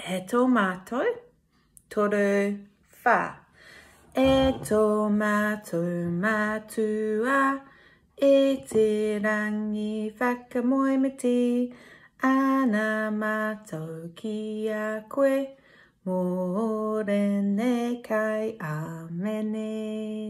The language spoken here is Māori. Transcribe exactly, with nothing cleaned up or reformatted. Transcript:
E tō mātou, toru whā. E tō mātou matua, e te rangi whakamoemiti, ana mātou ki a koe, mō rene kai a mene.